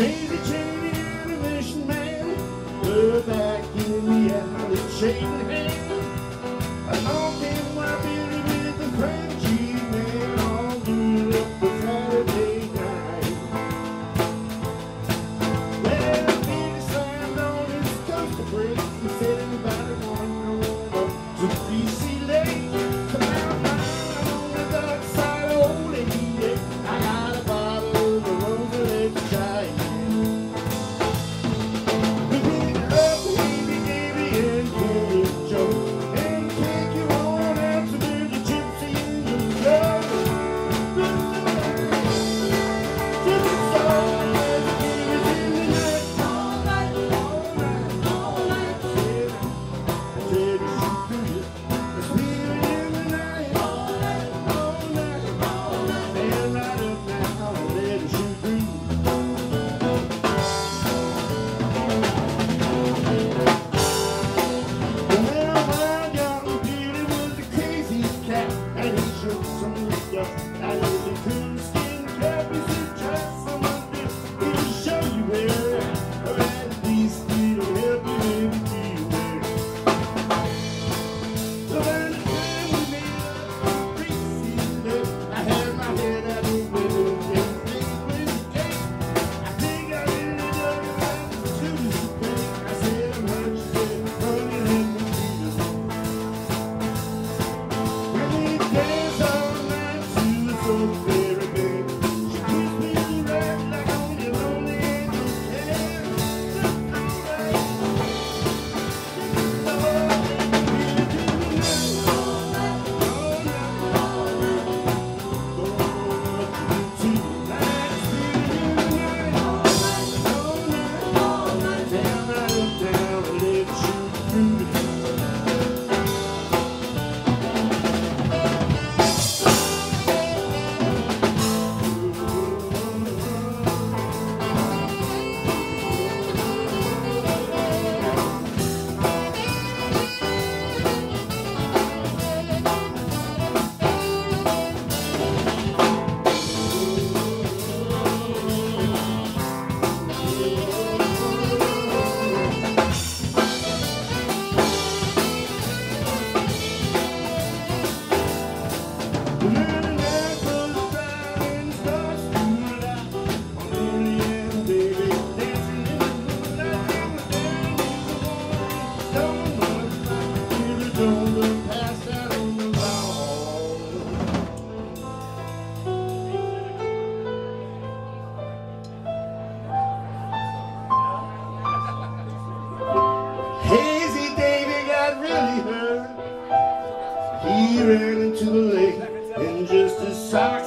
Daisy chain and a mission man, we're back in the alley shaking hands. Along came my Billy with the Frenchie man, all good up for Saturday night. Well, Billy slammed on his coaster brakes and said anybody want to roll up to BC Lake? Come out mine on the dark side of old lady. I got a bottle of the Rosy Giant. We pick it up, baby, baby, and Kenny Joe. Hazy Davy got really hurt. He ran into the lake in just his socks.